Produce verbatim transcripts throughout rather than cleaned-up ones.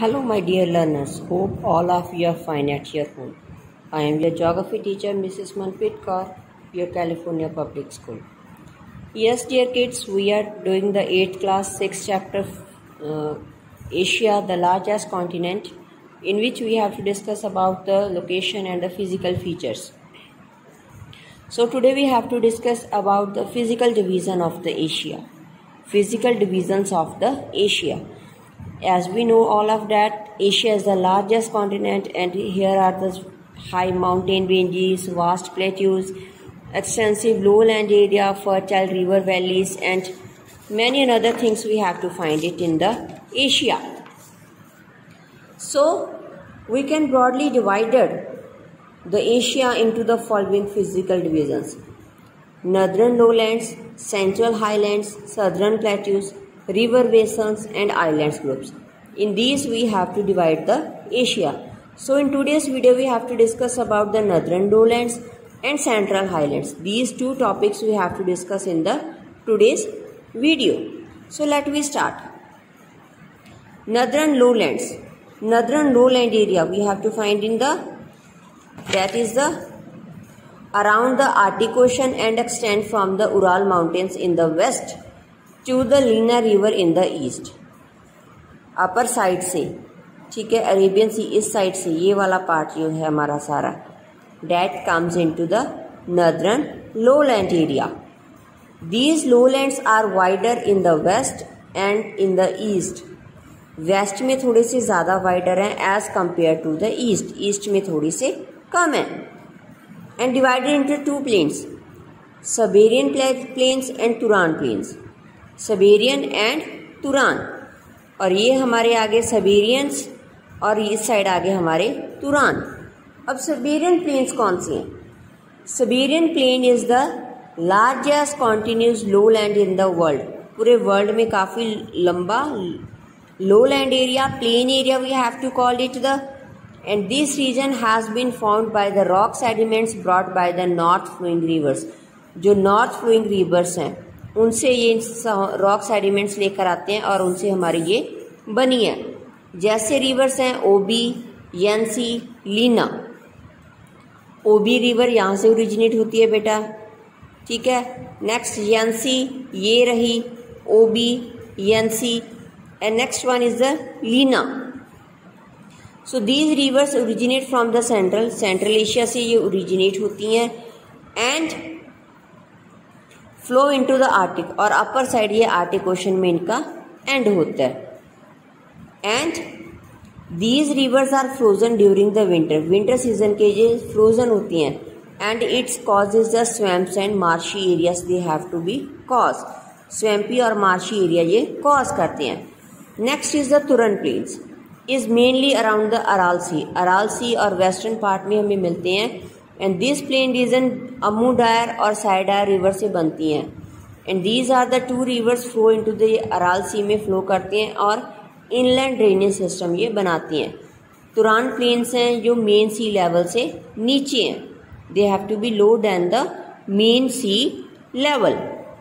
Hello my dear learners, hope all of you are fine at your home. I am your geography teacher Missus Manpreet Kaur, your California Public School. Yes dear kids, we are doing the eighth class sixth chapter uh, Asia, the largest continent, in which we have to discuss about the location and the physical features. So today we have to discuss about the physical division of the Asia. Physical divisions of the Asia. As we know all of that, Asia is the largest continent, and here are the high mountain ranges, vast plateaus, extensive lowland area, fertile river valleys, and many other things we have to find it in the Asia. So we can broadly divide the Asia into the following physical divisions: northern lowlands, central highlands, southern plateaus, river basins, and islands groups. In these we have to divide the Asia. So in today's video we have to discuss about the northern lowlands and central highlands. These two topics we have to discuss in the today's video. So let me start. Northern lowlands. Northern lowland area we have to find in the, that is the around the Arctic Ocean and extend from the Ural Mountains in the west to the Lena River in the east. Upper side से, ठीक है, Arabian सी इस side से ये वाला part जो है हमारा सारा, that comes into the northern lowland area. These lowlands are wider in the west and in the east. West में थोड़े से ज़्यादा वाइडर हैं as compare to the east. East में थोड़ी से कम है. And divided into two plains, Siberian plains and Turan plains. Siberian and Turan, और ये हमारे आगे सबेरियंस और इस साइड आगे हमारे तुरान. अब सबेरियन प्लेन्स कौन से हैं? Siberian plain is the largest continuous low land in the world. पूरे वर्ल्ड में काफ़ी लंबा low land area, plain area we have to call it the. And this region has been found by the rock sediments brought by the north flowing rivers. जो north flowing rivers हैं उनसे ये rock sediments लेकर आते हैं और उनसे हमारी ये बनी है. जैसे रिवर्स हैं ओबी, यंसी, लीना. ओबी रिवर यहाँ से ओरिजिनेट होती है बेटा, ठीक है. नेक्स्ट यंसी, ये रही Ob, Yenisei, and next one is the Lena. So these rivers originate from the central central Asia से ये ओरिजिनेट होती हैं and flow into the Arctic, और अपर साइड ये आर्टिक ओशन में इनका एंड होता है. And these rivers are frozen during the winter. Winter season के ये फ्रोजन होती हैं. And its cause is the swamps and marshy areas they have to be cause. Swampy और मार्शी एरिया ये कॉज करते हैं. Next is the Turan plains, is mainly around the Aral sea. Aral sea और western part में हमें मिलते हैं. And this plain region Amu Darya और साइडायर रिवर से बनती हैं. And these are the two rivers flow into the Aral sea में फ्लो करते हैं और इनलैंड ड्रेनेज सिस्टम ये बनाती हैं. तुरान प्लेन्स हैं जो मेन सी लेवल से नीचे हैं. They have to be low than the main sea level.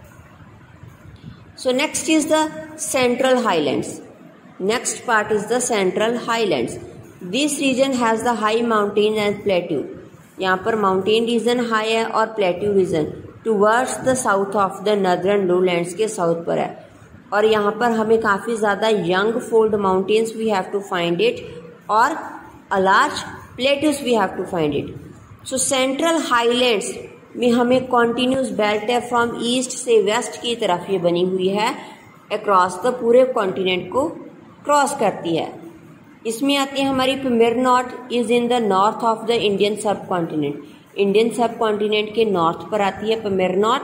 So next is the central highlands. Next part is the central highlands. This region has the high mountain and plateau. यहाँ पर mountain region high है और plateau region towards the south of the northern lowlands के south पर है. और यहाँ पर हमें काफ़ी ज़्यादा young fold mountains we have to find it और a large plateaus we have to find it. So central highlands में हमें कॉन्टिन्यूस बेल्ट है फ्रॉम ईस्ट से वेस्ट की तरफ ये बनी हुई है, अक्रॉस द पूरे कॉन्टिनेंट को क्रॉस करती है. इसमें आती है हमारी Pamir knot is in the north of the Indian subcontinent. Indian subcontinent के नॉर्थ पर आती है पमेर knot.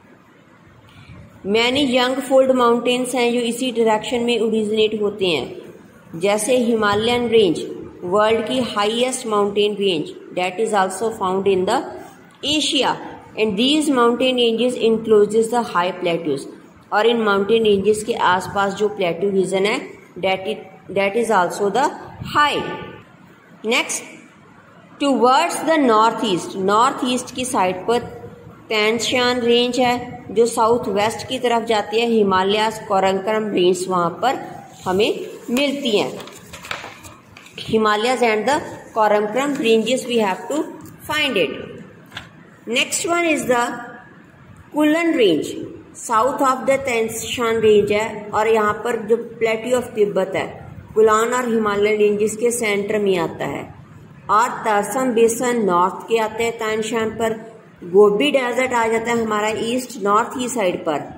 Many young fold mountains हैं जो इसी डायरेक्शन में ओरिजिनेट होते हैं, जैसे हिमालयन रेंज, वर्ल्ड की highest mountain range, that is also found in the Asia. And these mountain ranges encloses the high plateaus. और इन माउंटेन रेंजेस के आसपास जो प्लेट्यू रीजन है that is that is also the high. Next, towards the north east, north east की side पर Tien Shan range है जो साउथ वेस्ट की तरफ जाती है. हिमालयास, कोरंकरम रेंज वहाँ पर हमें मिलती हैं. Himalayas and the Karakoram ranges we have to find it. Next one is the Kulan range, south of the Tien Shan range है, और यहाँ पर जो प्लेट्यू ऑफ तिब्बत है कुलान और हिमालयन रेंजेस के सेंटर में आता है, और तारसम बेसन नॉर्थ के आते हैं तैंशान पर, गोबी डेजर्ट आ जाता है हमारा ईस्ट नॉर्थ ईस्ट साइड पर,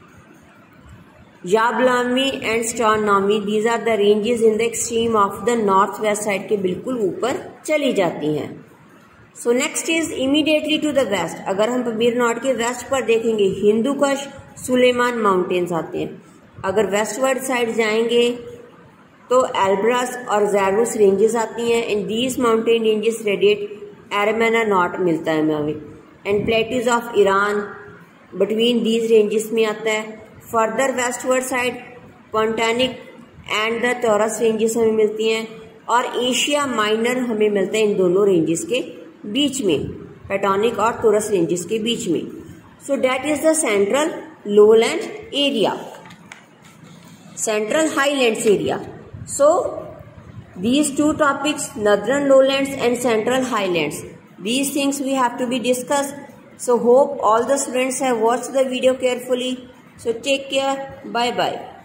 Yablonoi and Stanovoy these are the ranges in the extreme of the north west side के बिल्कुल ऊपर चली जाती हैं. So next is immediately to the west. अगर हम पमीर नॉट के वेस्ट पर देखेंगे हिंदू कश सुलेमान माउंटेन्स आते हैं. अगर वेस्टवर्ड साइड जाएंगे तो एल्ब्रस और जैरूस रेंजेस आती हैं, and these mountain ranges radiate Armenian knot मिलता है हमें, and plateaus of Iran between these ranges में आता है. Further westward side Pontic and the Taurus ranges हमें मिलती हैं, और एशिया माइनर हमें मिलता है इन दोनों रेंजेस के बीच में, पेटोनिक और टॉरस रेंजेस के बीच में. So that is the central lowland area, central highlands area. सो these two topics, northern lowlands and central highlands, these things we have to be discussed. So hope all the students have watched the video carefully. So take care. Bye bye.